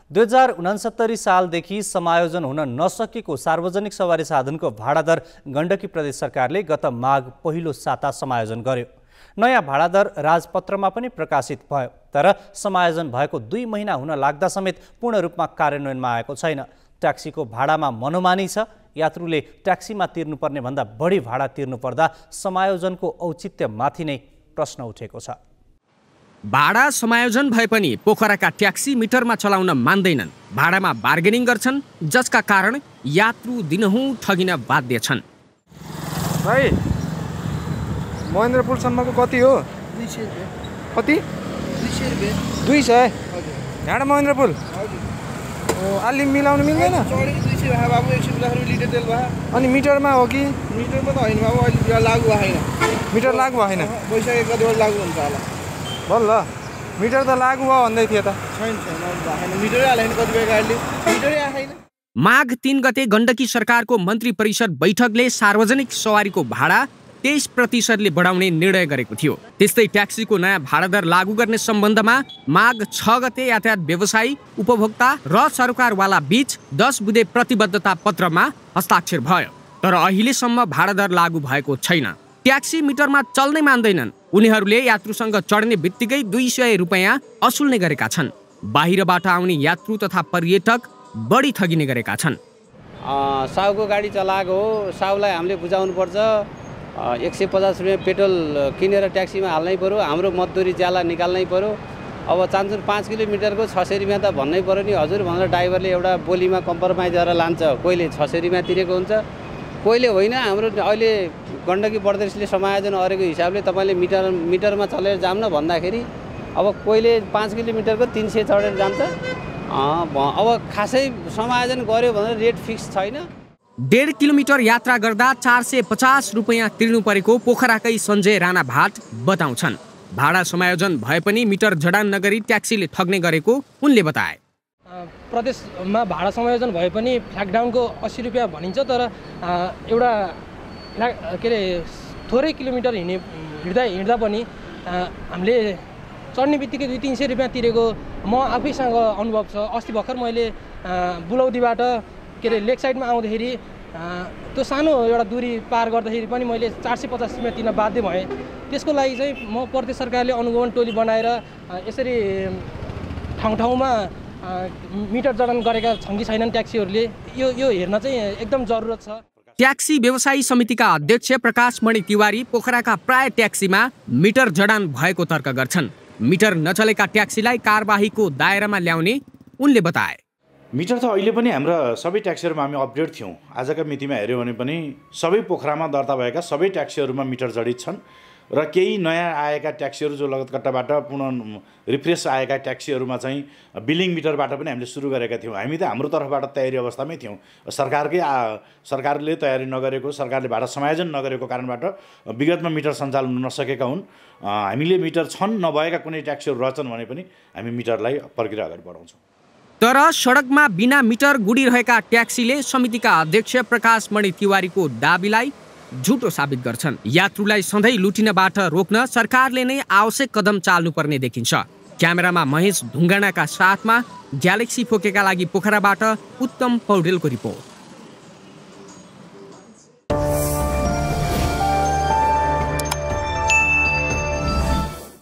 2069 सालदेखि समायोजन हुन नसकेको सार्वजनिक सवारी साधनको भाडा दर गण्डकी प्रदेश सरकारले गत माघ पहिलो साता समायोजन गर्यो। नयाँ भाडा दर राजपत्रमा पनि प्रकाशित भयो, तर समायोजन भएको 2 महिना हुन लाग्दा समेत पूर्ण रूपमा कार्यान्वयनमा आएको छैन। ट्याक्सीको भाडामा मनोमानी छ। यात्रुले ट्याक्सीमा तिर्नुपर्ने भन्दा बढी भाडा तिर्नुपर्दा समायोजनको औचित्यमाथि नै प्रश्न उठेको छ। भाडा समायोजन भए पनि पोखराका ट्याक्सी मिटरमा चलाउन मान्दैनन्। भाडामा बार्गेनिङ गर्छन्, जसका कारण यात्रु दिनहुँ ठगिन बाध्य छन्। भाइ, महेन्द्रपुरसम्मको कति हो? 200 रुपैयाँ। कति? 200 रुपैयाँ। 200? हजुर। यहाँ महेन्द्रपुर? हजुर। अलि मिलाउनु मिल्दैन? चढेको 200 भए बाबु, 150 लिटर तेल भयो। अनि मिटरमा हो कि? मिटरमा त होइन बाबु, अहिले लागु भएन। मिटर लागु भएन? पैसा कतिवटा लागु हुन्छ होला। बल्ल मिटर त लागु भयो भन्दै थियो त। छैन भएन, मिटरै हालेन कतिपय गाडीले, मिटरै आएन। माघ 3 गते गण्डकी सरकारको मन्त्री परिषद बैठकले सार्वजनिक सवारीको भाडा 23% बढाउने निर्णय गरेको थियो। त्यस्तै ट्याक्सीको नयाँ भाडा दर लागू गर्ने सम्बन्धमा माघ 6 गते यातायात व्यवसायी, उपभोक्ता र सरकारवाला बीच 10 बुँदे प्रतिबद्धता पत्रमा हस्ताक्षर भयो। तर अहिलेसम्म भाडा दर लागू भएको छैन। ट्याक्सी मिटरमा चल्नै मान्दैनन्। उनीहरूले यात्रुसँग चढ्ने बित्तिकै 200 रुपैयाँ असुल्ने गरेका छन्। बाहिरबाट आउने यात्रु तथा पर्यटक बढी ठगिने गरेका छन्। साउको गाडी चलाएको हो, साउलाई हामीले बुझाउनुपर्छ। 150 रुपैयाँ पेट्रोल किनेर ट्याक्सीमा हाल्नै पर्यो। हाम्रो मजदुरी ज्याला निकाल्नै पर्यो। अब चान्चुर 5 किलोमिटरको 600 रुपैयाँ त भन्नै पर्यो नि हजुर भनेर ड्राइभरले एउटा बोलीमा कम्प्रोमाइज गरेर लान्छ। कोहीले 600 रुपैयाँ तिरेको हुन्छ, कोहीले होइन। हाम्रो अहिले गण्डकी प्रदेशले समायोजन गरेको हिसाबले तपाईँले मिटरमा चलेर जाऊँ न भन्दाखेरि अब कोहीले 5 किलोमिटरको 300 चढेर जान्छ। अब खासै समायोजन गर्यो भने रेट फिक्स छैन। 1.5 किलोमिटर यात्रा गर्दा 450 रुपैयाँ तिर्नु परेको पोखराकै सञ्जय राणा भाट बताउँछन्। भाडा समायोजन भए पनि मिटर जडान नगरी ट्याक्सीले ठग्ने गरेको उनले बताए। प्रदेशमा भाडा समायोजन भए पनि फ्ल्यागडाउनको 80 रुपैयाँ भनिन्छ, तर एउटा के अरे थोरै किलोमिटर हिँड्दा पनि हामीले चढ्ने बित्तिकै 200-300 रुपैयाँ तिरेको म आफैसँग अनुभव छ। अस्ति भर्खर मैले बुलौदीबाट के अरे लेक साइडमा आउँदाखेरि त्यो सानो एउटा दूरी पार गर्दाखेरि पनि मैले 450 रुपैयाँ तिर्न बाध्य भएँ। त्यसको लागि चाहिँ म प्रदेश सरकारले अनुगमन टोली बनाएर यसरी ठाउँ-ठाउँमा मिटर जडान गरेका छन् कि छैनन् ट्याक्सीहरूले, यो हेर्न चाहिँ एकदम जरुरत छ। ट्याक्सी व्यवसायी समितिका अध्यक्ष प्रकाश मणि तिवारी पोखराका प्राय ट्याक्सीमा मिटर जडान भएको तर्क गर्छन्। मिटर नचलेका ट्याक्सीलाई कारबाहीको दायरामा ल्याउने उनले बताए। मिटर त अहिले पनि हाम्रा सबै ट्याक्सीहरूमा हामी अपडेट थियौँ। आजका मितिमा हेऱ्यो भने पनि सबै पोखरामा दर्ता भएका सबै ट्याक्सीहरूमा मिटर जडित छन् र केही नयाँ आएका ट्याक्सीहरू जो लगतकट्टाबाट पुनः रिफ्रेस आएका ट्याक्सीहरूमा चाहिँ बिलिङ मिटरबाट पनि हामीले सुरु गरेका थियौँ। हामी त हाम्रो तर्फबाट तयारी अवस्थामै थियौँ। सरकारले तयारी नगरेको, सरकारले भाडा समायोजन नगरेको कारणबाट विगतमा मिटर सञ्चालन हुन नसकेका हुन्। हामीले मिटर छन् नभएका कुनै ट्याक्सीहरू रहेछन् भने पनि हामी मिटरलाई प्रक्रिया अगाडि बढाउँछौँ। तर सडकमा बिना मिटर गुडिरहेका ट्याक्सीले समितिका अध्यक्ष प्रकाश मणि तिवारीको दाबीलाई झुटो साबित गर्छन्। यात्रुलाई सधैँ लुटिनबाट रोक्न सरकारले नै आवश्यक कदम चाल्नुपर्ने देखिन्छ। क्यामेरामा महेश ढुङ्गानाका साथमा ग्यालेक्सी फोकेका लागि पोखराबाट उत्तम पौडेलको रिपोर्ट।